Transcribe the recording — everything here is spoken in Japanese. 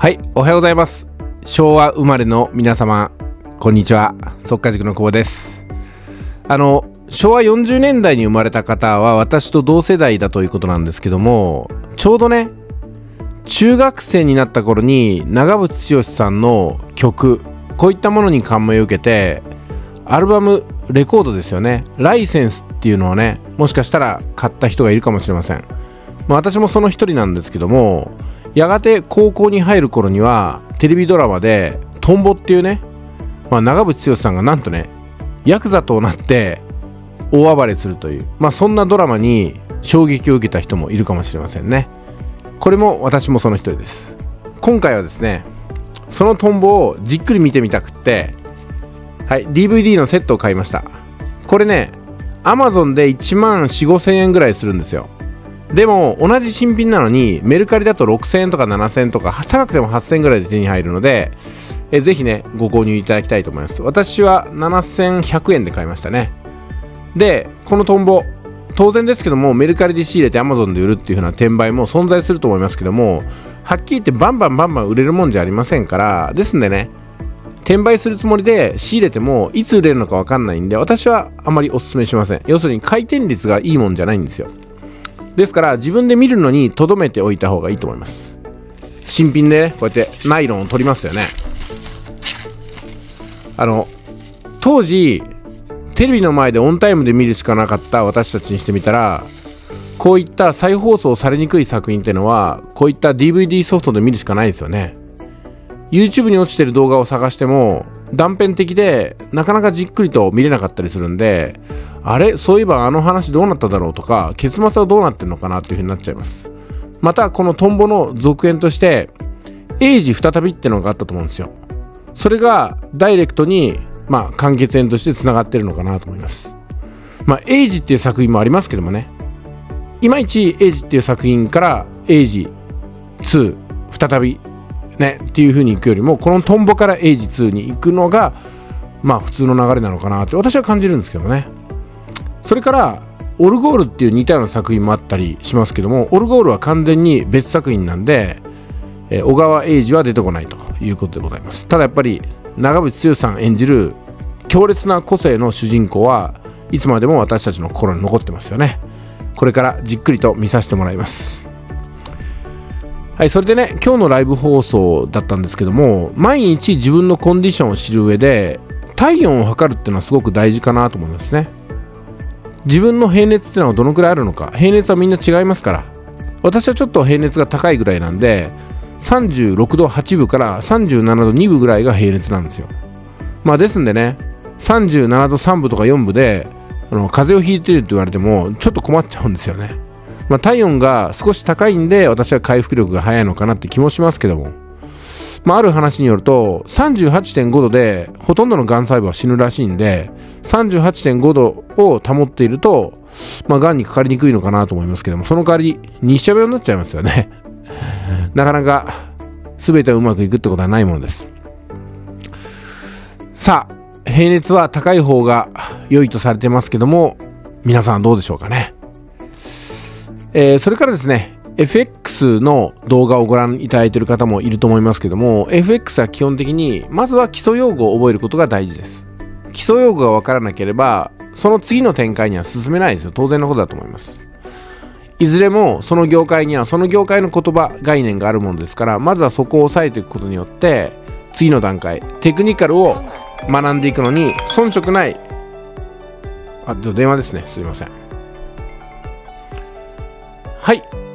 はい、おはようございます。昭和生まれの皆様、こんにちは。速稼塾の久保です。昭和40年代に生まれた方は私と同世代だということなんですけども、ちょうどね、中学生になった頃に長渕剛さんの曲、こういったものに感銘を受けて、アルバム、レコードですよね、ライセンスっていうのをね、もしかしたら買った人がいるかもしれません。私もその一人なんですけども、やがて高校に入る頃にはテレビドラマでトンボっていうね、長渕剛さんがなんとね、ヤクザとなって大暴れするという、そんなドラマに衝撃を受けた人もいるかもしれませんね。これも私もその一人です。今回はですね、そのトンボをじっくり見てみたくって、はい、DVD のセットを買いました。これね、Amazon で1万4、5千円ぐらいするんですよ。でも同じ新品なのにメルカリだと6000円とか7000円とか、高くても8000円ぐらいで手に入るので、ぜひねご購入いただきたいと思います。私は7100円で買いましたね。でこのトンボ、当然ですけどもメルカリで仕入れて Amazon で売るっていう風な転売も存在すると思いますけども、はっきり言ってバンバン売れるもんじゃありませんから、ですんでね、転売するつもりで仕入れてもいつ売れるのか分かんないんで、私はあまりお勧めしません。要するに回転率がいいもんじゃないんですよ。ですから自分で見るのに留めておいた方がいいと思います。新品でね、こうやってナイロンを取りますよね。当時テレビの前でオンタイムで見るしかなかった私たちにしてみたら、こういった再放送されにくい作品っていうのはこういった DVD ソフトで見るしかないですよね。 YouTube に落ちてる動画を探しても断片的でなかなかじっくりと見れなかったりするんで、あれ、そういえばあの話どうなっただろうとか、結末はどうなってるのかなっていう風になっちゃいます。またこのトンボの続編としてエイジ再びってのがあったと思うんですよ。それがダイレクトに完結編としてつながってるのかなと思います。エイジっていう作品もありますけどもね、いまいちエイジっていう作品からエイジ2再びねっていう風に行くよりも、このトンボからエイジ2に行くのが普通の流れなのかなって私は感じるんですけどもね。それからオルゴールっていう似たような作品もあったりしますけども、オルゴールは完全に別作品なんで、小川英二は出てこないということでございます。ただやっぱり長渕剛さん演じる強烈な個性の主人公はいつまでも私たちの心に残ってますよね。これからじっくりと見させてもらいます。はい、それでね、今日のライブ放送だったんですけども、毎日自分のコンディションを知る上で体温を測るっていうのはすごく大事かなと思いますね。自分の平熱っていうのはどのくらいあるのか、平熱はみんな違いますから、私はちょっと平熱が高いぐらいなんで36度8分から37度2分ぐらいが平熱なんですよ。ですんでね、37度3分とか4分で風邪をひいてるって言われてもちょっと困っちゃうんですよね。体温が少し高いんで私は回復力が早いのかなって気もしますけども、ある話によると 38.5 度でほとんどのがん細胞は死ぬらしいんで、 38.5 度を保っているとがんにかかりにくいのかなと思いますけども、その代わり日射病になっちゃいますよね。なかなか全てうまくいくってことはないものです。さあ、平熱は高い方が良いとされてますけども、皆さんどうでしょうかね。それからですね、FX の動画をご覧いただいている方もいると思いますけども、 FX は基本的にまずは基礎用語を覚えることが大事です。基礎用語が分からなければその次の展開には進めないですよ。当然のことだと思います。いずれもその業界にはその業界の言葉概念があるものですから、まずはそこを押さえていくことによって次の段階テクニカルを学んでいくのに遜色ない。電話ですね、すいません。はい、